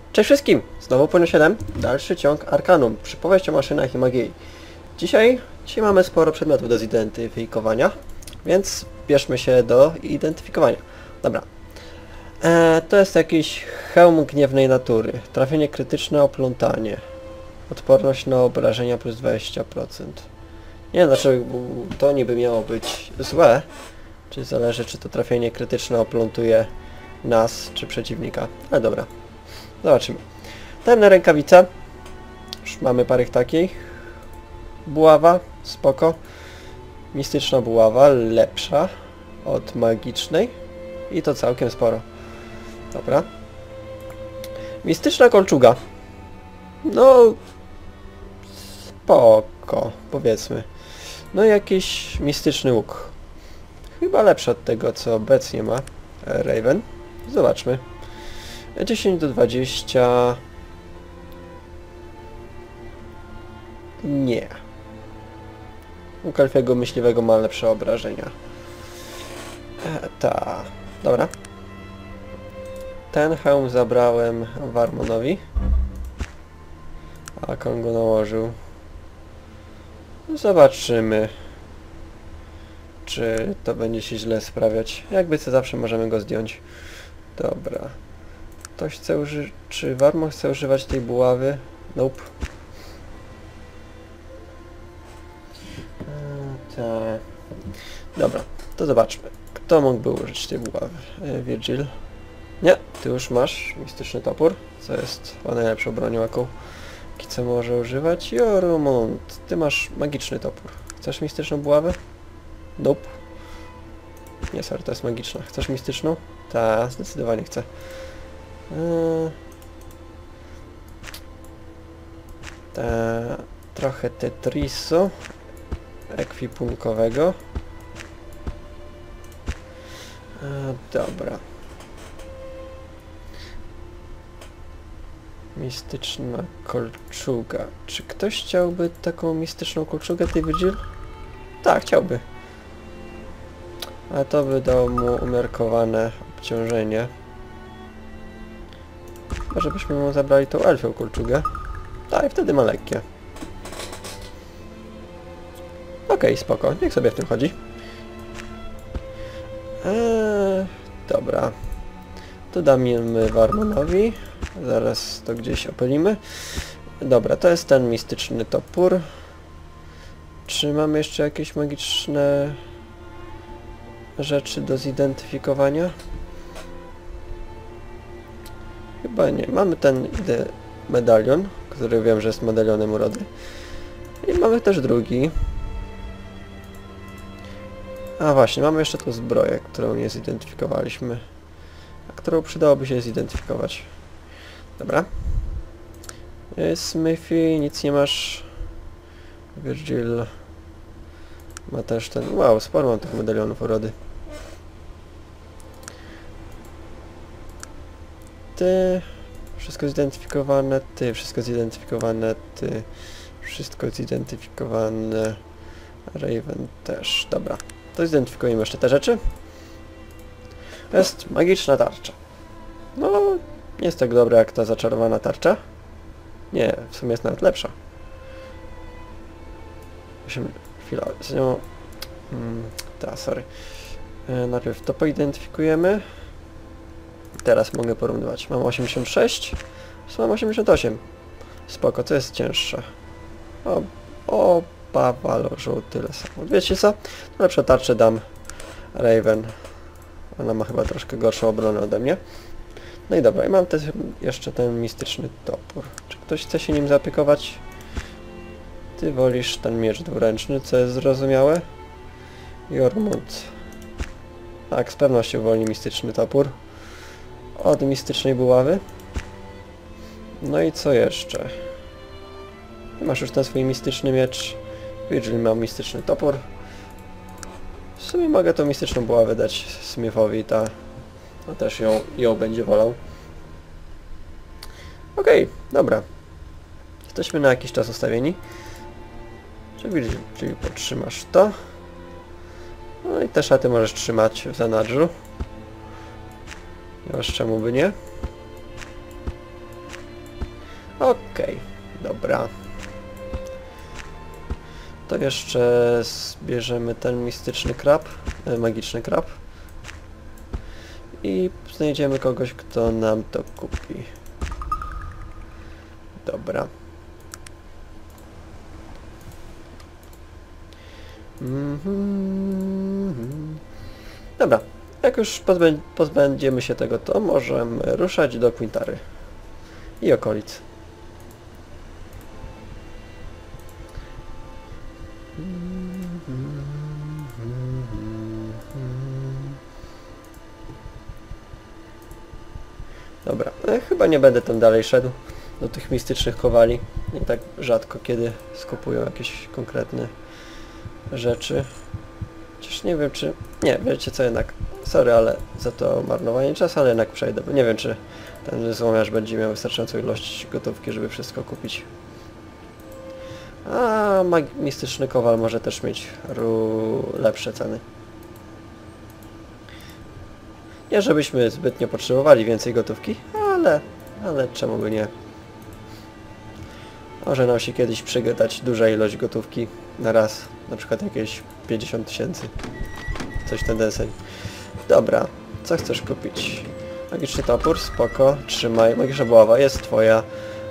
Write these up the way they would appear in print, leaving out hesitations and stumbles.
Cześć wszystkim! Znowu Ponio 7, dalszy ciąg Arkanum, przypowieść o maszynach i magii. Dzisiaj mamy sporo przedmiotów do zidentyfikowania, więc bierzmy się do identyfikowania. Dobra. To jest jakiś hełm gniewnej natury. Trafienie krytyczne, oplątanie. Odporność na obrażenia plus 20%. Nie wiem dlaczego to niby miało być złe. Czy zależy, czy to trafienie krytyczne oplątuje nas, czy przeciwnika. Ale dobra. Zobaczymy. Tajemne rękawice. Już mamy parę takich. Buława. Spoko. Mistyczna buława. Lepsza od magicznej. I to całkiem sporo. Dobra. Mistyczna kolczuga. No... spoko. Powiedzmy. No jakiś mistyczny łuk. Chyba lepszy od tego, co obecnie ma Raven. Zobaczmy. 10 do 20... Nie. U Kalfiego myśliwego ma lepsze obrażenia. Dobra. Ten hełm zabrałem Warmonowi. A jak on go nałożył? Zobaczymy, czy to będzie się źle sprawiać. Jakby co zawsze możemy go zdjąć. Dobra. Ktoś chce czy Warmon chce używać tej buławy? Nope. Tak. Dobra, to zobaczmy. Kto mógłby użyć tej buławy? Virgil. Nie, ty już masz mistyczny topór, co jest najlepszą bronią, jaką Kice może używać. Jormund, ty masz magiczny topór. Chcesz mistyczną buławę? Nope. Nie, sorry, to jest magiczna. Chcesz mistyczną? Tak, zdecydowanie chcę. Trochę Tetrisu ekwipunkowego. Dobra. Mistyczna kolczuga. Czy ktoś chciałby taką mistyczną kolczugę, tej Virgil? Tak, chciałby. Ale to by dało mu umiarkowane obciążenie. Może byśmy mu zabrali tą elfią kolczugę. Tak, i wtedy ma lekkie. Okej, spoko, niech sobie w tym chodzi. Dobra. Tu damy Warmonowi. Zaraz to gdzieś opylimy. Dobra, to jest ten mistyczny topór. Czy mamy jeszcze jakieś magiczne rzeczy do zidentyfikowania? Chyba nie. Mamy ten medalion, który wiem, że jest medalionem urody. I mamy też drugi. A właśnie, mamy jeszcze tą zbroję, którą nie zidentyfikowaliśmy. A którą przydałoby się zidentyfikować. Dobra. Smithy, nic nie masz. Virgil ma też ten... Wow, sporo mam tych medalionów urody. Ty... Wszystko zidentyfikowane, ty... Wszystko zidentyfikowane, ty... Wszystko zidentyfikowane... Raven też. Dobra. To zidentyfikujemy jeszcze te rzeczy. To jest magiczna tarcza. No, nie jest tak dobra jak ta zaczarowana tarcza. Nie, w sumie jest nawet lepsza. Chwila, z nią... sorry. Najpierw to poidentyfikujemy. Teraz mogę porównywać. Mam 86, mam 88. Spoko, to jest cięższe. Oba walorzą tyle samo. Wiecie co? Lepsze tarcze dam Raven. Ona ma chyba troszkę gorszą obronę ode mnie. No i dobra, i mam też jeszcze ten mistyczny topór. Czy ktoś chce się nim zaopiekować? Ty wolisz ten miecz dwuręczny, co jest zrozumiałe. Jormund. Tak, z pewnością woli mistyczny topór. Od mistycznej buławy. No i co jeszcze? Masz już ten swój mistyczny miecz. Virgil ma mistyczny topór. W sumie mogę tą mistyczną buławę dać Smithowi, no też ją będzie wolał. Okej, dobra. Jesteśmy na jakiś czas ustawieni. Czyli potrzymasz to. No i te szaty możesz trzymać w zanadrzu. Już czemu by nie. Okej, dobra. To jeszcze zbierzemy ten mistyczny krab, magiczny krab. I znajdziemy kogoś, kto nam to kupi. Dobra. Dobra, jak już pozbędziemy się tego, to możemy ruszać do Quintary i okolic. Dobra, chyba nie będę tam dalej szedł do tych mistycznych kowali. I tak rzadko kiedy skupują jakieś konkretne rzeczy. Chociaż nie wiem czy... Nie, wiecie co jednak. Sorry, ale za to marnowanie czasu, ale jednak przejdę, bo nie wiem czy ten złomiarz będzie miał wystarczającą ilość gotówki, żeby wszystko kupić. A mistyczny kowal może też mieć lepsze ceny. Nie żebyśmy zbytnio potrzebowali więcej gotówki, ale czemu by nie. Może nam się kiedyś przygadać duża ilość gotówki na raz, na przykład jakieś 50 000. Coś ten deseń. Dobra, co chcesz kupić? Magiczny topór, spoko, trzymaj. Magiczna buława jest twoja.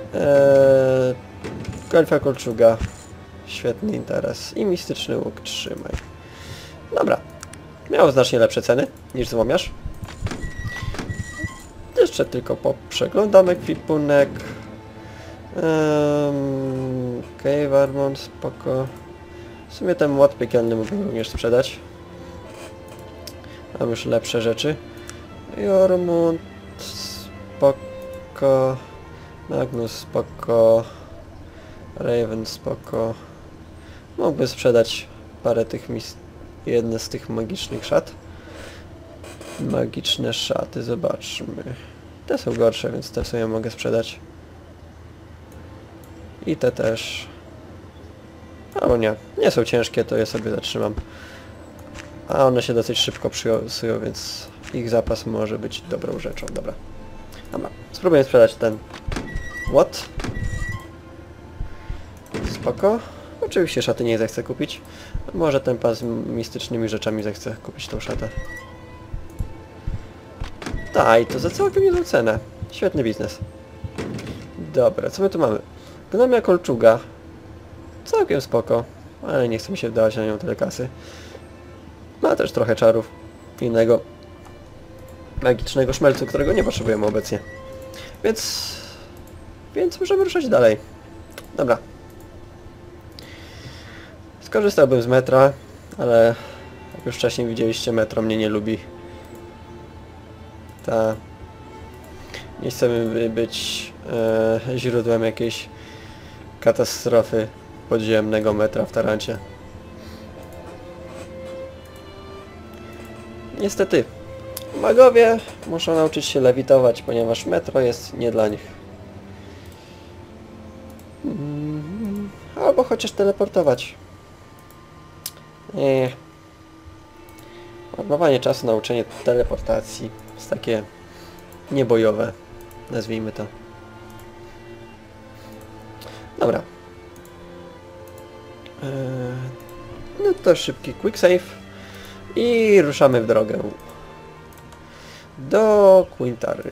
Golfa kolczuga, świetny interes. I mistyczny łuk, trzymaj. Dobra, miał znacznie lepsze ceny niż złomiarz. Jeszcze tylko przeglądam ekwipunek. Okej, Warmon, spoko. W sumie ten młot piekielny mógłbym również sprzedać. Mam już lepsze rzeczy. Jormund, spoko. Magnus, spoko. Raven, spoko. Mógłbym sprzedać parę tych jedne z tych magicznych szat. Magiczne szaty, zobaczmy. Te są gorsze, więc te w sumie mogę sprzedać. I te też. Albo nie. Nie są ciężkie, to je sobie zatrzymam. A one się dosyć szybko przysują, więc ich zapas może być dobrą rzeczą. Dobra. Dobra. Spróbuję sprzedać ten młot. Spoko. Oczywiście szaty nie zechcę kupić. Może ten pan z mistycznymi rzeczami zechce kupić tą szatę. Tak, i to za całkiem niezłą cenę. Świetny biznes. Dobra, co my tu mamy? Gnomia kolczuga. Całkiem spoko, ale nie chce mi się wdawać na nią tyle kasy. Ma też trochę czarów. Innego magicznego szmelcu, którego nie potrzebujemy obecnie. Więc możemy ruszać dalej. Dobra. Skorzystałbym z metra, ale jak już wcześniej widzieliście, metro mnie nie lubi. Nie chcemy być źródłem jakiejś katastrofy podziemnego metra w Tarancie. Niestety, magowie muszą nauczyć się lewitować, ponieważ metro jest nie dla nich. Albo chociaż teleportować. Nie. Marnowanie czasu na uczenie teleportacji jest takie niebojowe, nazwijmy to. Dobra. No to szybki quick save i ruszamy w drogę do Quintary.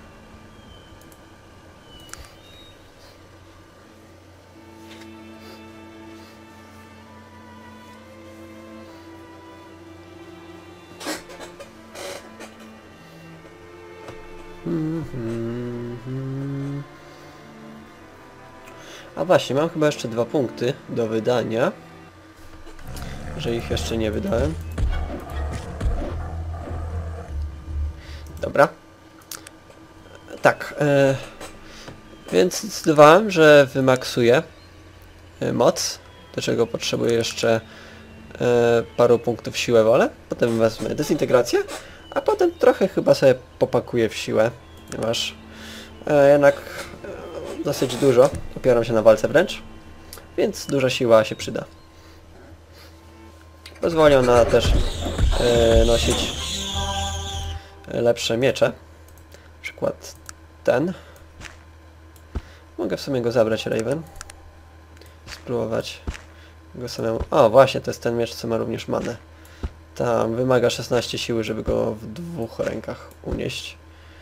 A właśnie, mam chyba jeszcze 2 punkty do wydania, że ich jeszcze nie wydałem. Dobra. Tak, więc zdecydowałem, że wymaksuję moc, do czego potrzebuję jeszcze paru punktów w siłę wolę. Potem wezmę dezintegrację, a potem trochę chyba sobie popakuję w siłę, ponieważ jednak dosyć dużo opieram się na walce wręcz, więc duża siła się przyda. Pozwoli ona też nosić lepsze miecze, na przykład ten. Mogę w sumie go zabrać, Raven. Spróbować go samemu... O, właśnie, to jest ten miecz, co ma również manę. Tam wymaga 16 siły, żeby go w 2 rękach unieść.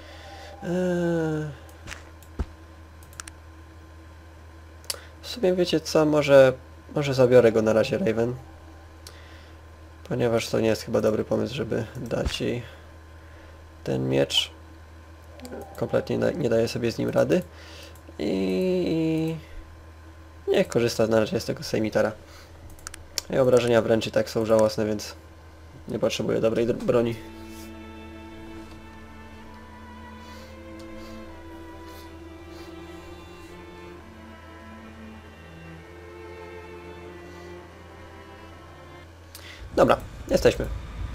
W sumie wiecie co, może zabiorę go na razie, Raven. Ponieważ to nie jest chyba dobry pomysł, żeby dać jej ten miecz. Kompletnie nie daje sobie z nim rady. I niech korzysta na razie z tego sejmitara. I obrażenia wręcz i tak są żałosne, więc nie potrzebuję dobrej broni. Dobra, jesteśmy.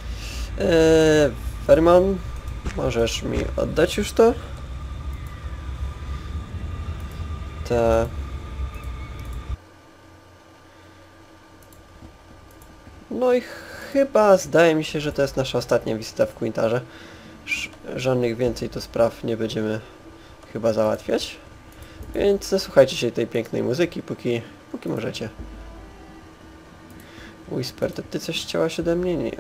Fermon, możesz mi oddać już to? Ta... No i chyba zdaje mi się, że to jest nasza ostatnia wizyta w Quintarze. Żadnych więcej tu spraw nie będziemy chyba załatwiać. Więc zasłuchajcie się tej pięknej muzyki, póki możecie. Whisper, to ty coś chciałaś ode mnie? Nie.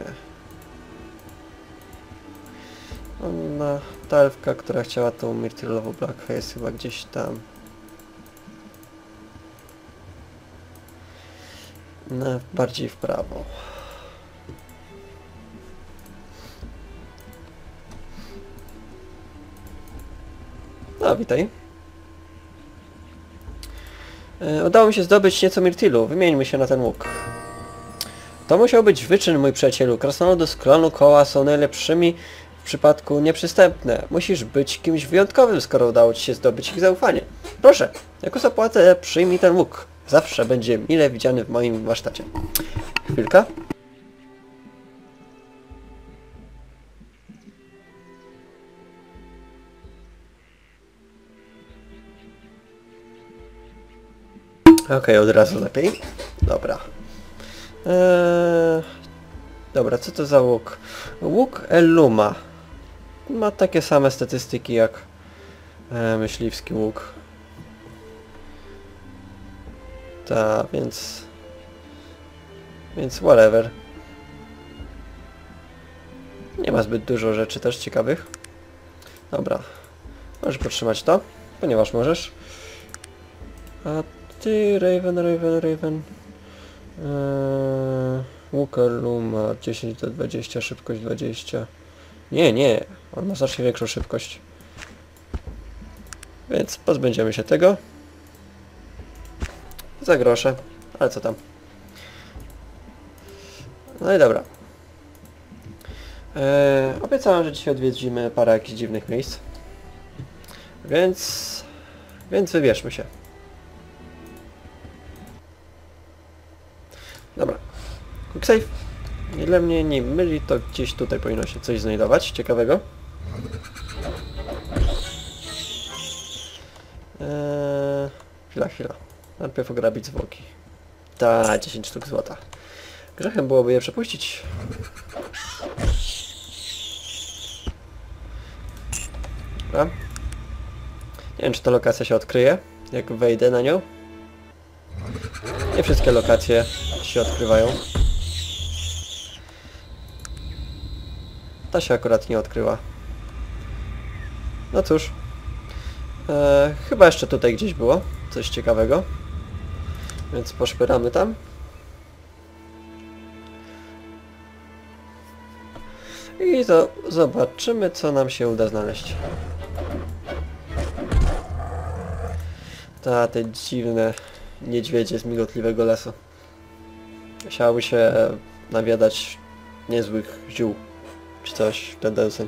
Ona, ta elfka, która chciała tą Myrtle'ową Black jest chyba gdzieś tam. No, bardziej w prawo. No, witaj. Udało mi się zdobyć nieco Myrtilu. Wymieńmy się na ten łuk. To musiał być wyczyn, mój przyjacielu. Krasnoludy z klanu Koła są najlepszymi w przypadku nieprzystępne. Musisz być kimś wyjątkowym, skoro udało ci się zdobyć ich zaufanie. Proszę, jako zapłatę przyjmij ten łuk. Zawsze będzie mile widziany w moim warsztacie. Chwilka. Okej, od razu lepiej. Dobra. Dobra, co to za łuk? Łuk Eluma. Ma takie same statystyki jak myśliwski łuk. Ta, więc whatever. Nie ma zbyt dużo rzeczy też ciekawych. Dobra. Możesz podtrzymać to, ponieważ możesz. A ty, Raven. Łuk Eluma 10 do 20, szybkość 20. Nie, on ma znacznie większą szybkość. Więc pozbędziemy się tego. Za grosze, ale co tam. No i dobra. Obiecałem, że dzisiaj odwiedzimy parę jakichś dziwnych miejsc. Więc wybierzmy się. Dobra. Quick save. Ile mnie nie myli, to gdzieś tutaj powinno się coś znajdować ciekawego. Chwila. Najpierw ograbić zwłoki. Ta, 10 sztuk złota. Grzechem byłoby je przepuścić. Dobra. Nie wiem, czy ta lokacja się odkryje, jak wejdę na nią. Nie wszystkie lokacje się odkrywają. Ta się akurat nie odkryła. No cóż. Chyba jeszcze tutaj gdzieś było coś ciekawego. Więc poszperamy tam. I zobaczymy, co nam się uda znaleźć. Te dziwne niedźwiedzie z migotliwego lasu. Chciałoby się nawiadać niezłych ziół. Czy coś w ten deseń.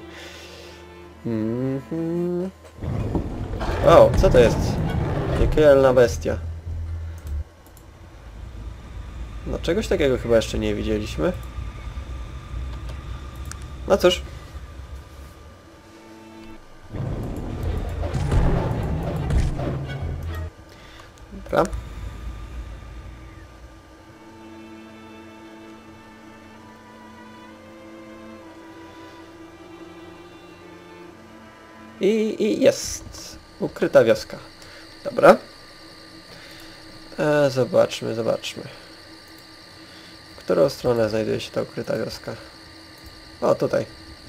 O, co to jest? Piekielna bestia. No czegoś takiego chyba jeszcze nie widzieliśmy. No cóż. Dobra. I jest ukryta wioska. Dobra. Zobaczmy. W którą stronę znajduje się ta ukryta wioska? O, tutaj.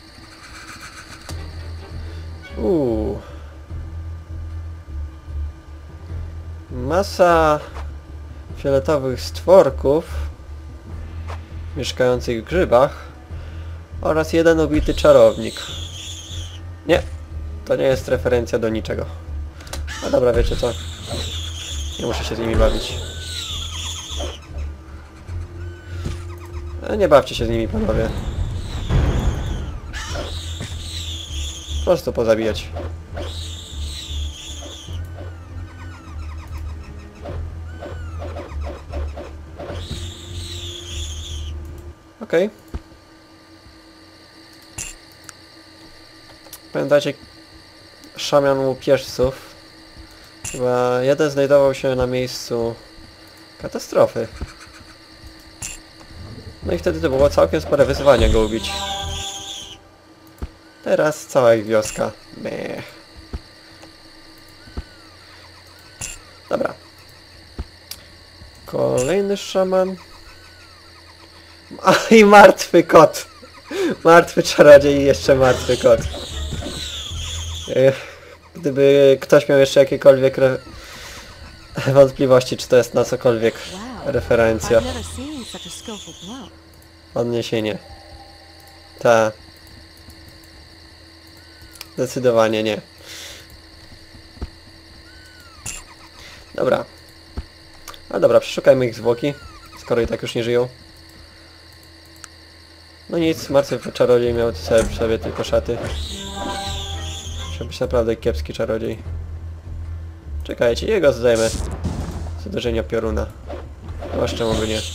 Masa fioletowych stworków mieszkających w grzybach oraz jeden ubity czarownik. Nie, to nie jest referencja do niczego. No dobra, wiecie co? Nie muszę się z nimi bawić. Nie bawcie się z nimi, panowie. Po prostu pozabijać. Okej. Pamiętacie szamian łupieżców? Chyba jeden znajdował się na miejscu katastrofy. No i wtedy to było całkiem spore wyzwanie go ubić. Teraz cała ich wioska. Meh. Dobra. Kolejny szaman. A i martwy kot. Martwy czarodziej i jeszcze martwy kot. Gdyby ktoś miał jeszcze jakiekolwiek wątpliwości, czy to jest na cokolwiek referencja. Odniesienie. Ta. Zdecydowanie nie. Dobra. A dobra, przeszukajmy ich zwłoki, skoro i tak już nie żyją. No nic, martwy czarodziej miał sobie tylko szaty. Muszę być naprawdę kiepski czarodziej. Czekajcie, jego zdejmę z uderzenia pioruna. No jeszcze mogę nie.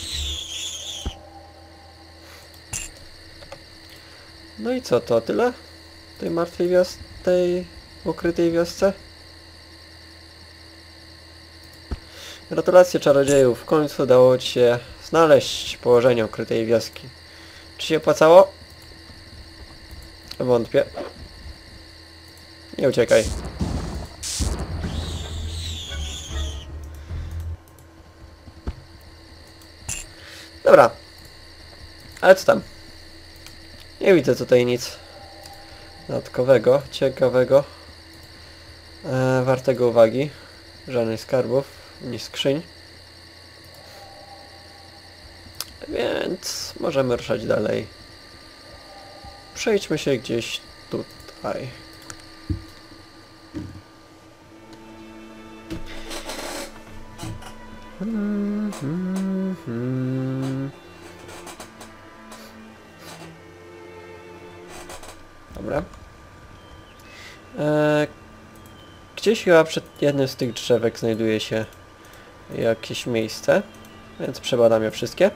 No i co to? Tyle? Tej martwej wiosce? Tej ukrytej wiosce? Gratulacje czarodzieju, w końcu udało ci się znaleźć położenie ukrytej wioski. Czy się opłacało? Wątpię. Nie uciekaj. Dobra. Ale co tam? Nie widzę tutaj nic dodatkowego, ciekawego, wartego uwagi. Żadnych skarbów, ani skrzyń. Więc możemy ruszać dalej. Przejdźmy się gdzieś tutaj. Dobra. Gdzieś chyba przed jednym z tych drzewek znajduje się jakieś miejsce, więc przebadam je wszystkie.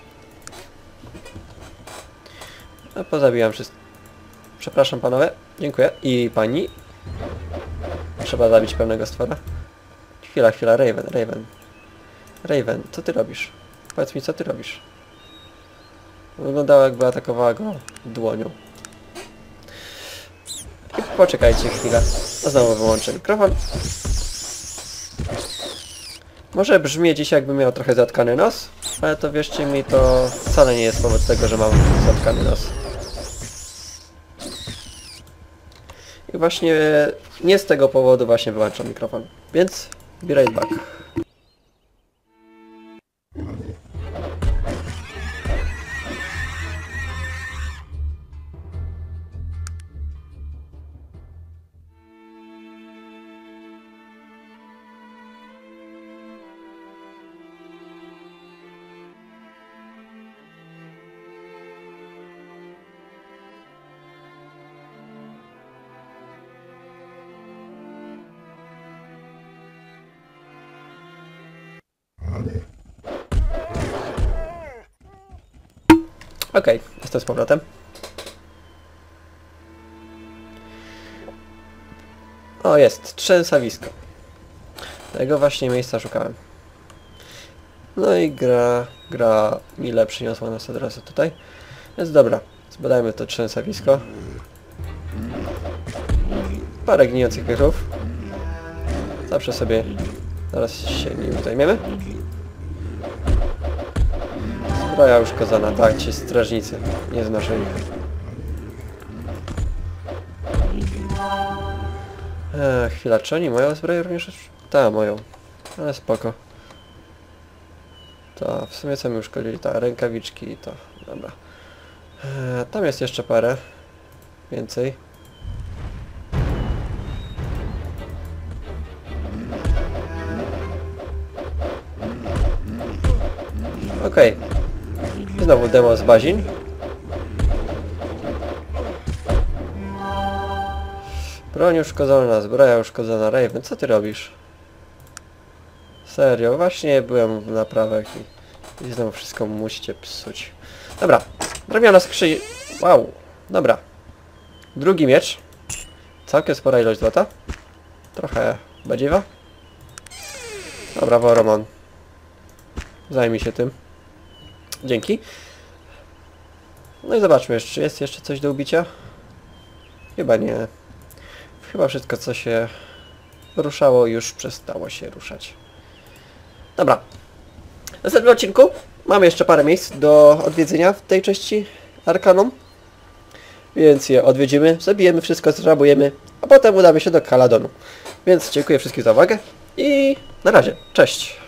A pozabijam wszystko. Przepraszam panowie, dziękuję. I pani. Trzeba zabić pewnego stwora. Chwila, Raven, co ty robisz? Powiedz mi, co ty robisz? Wyglądało, jakby atakowała go dłonią. I poczekajcie chwilę. Znowu wyłączę mikrofon. Może brzmi dzisiaj, jakby miał trochę zatkany nos, ale to wierzcie mi, to wcale nie jest powód tego, że mam zatkany nos. I właśnie nie z tego powodu właśnie wyłączam mikrofon. Więc be right back. Okej, jestem z powrotem. O, jest, trzęsawisko. Tego właśnie miejsca szukałem. No i gra mile przyniosła nas od razu tutaj. Więc dobra, zbadajmy to trzęsawisko. Parę gnijących piechów. Zawsze sobie zaraz się nim zajmiemy. Zbroja uszkodzona, tak, ci strażnicy. Nie znoszę ich. Chwila, czy oni moją zbroję również? Tak, moją. Ale spoko. To w sumie co mi uszkodzili? Ta, rękawiczki i to. Dobra. Tam jest jeszcze parę. Więcej. Okej. Znowu demo z bazin. Broń uszkodzona, zbroja uszkodzona. Raven, co ty robisz? Serio, właśnie byłem w naprawach i znowu wszystko musicie psuć. Dobra, drewniana skrzyń... Wow, dobra. Drugi miecz. Całkiem spora ilość złota. Trochę badziewa. Dobra, Roman. Zajmij się tym. Dzięki. No i zobaczmy jeszcze, czy jest jeszcze coś do ubicia? Chyba nie. Chyba wszystko, co się ruszało, już przestało się ruszać. Dobra. W następnym odcinku mamy jeszcze parę miejsc do odwiedzenia w tej części Arkanum. Więc je odwiedzimy, zabijemy wszystko, zrabujemy, a potem udamy się do Caladonu. Więc dziękuję wszystkim za uwagę i na razie. Cześć!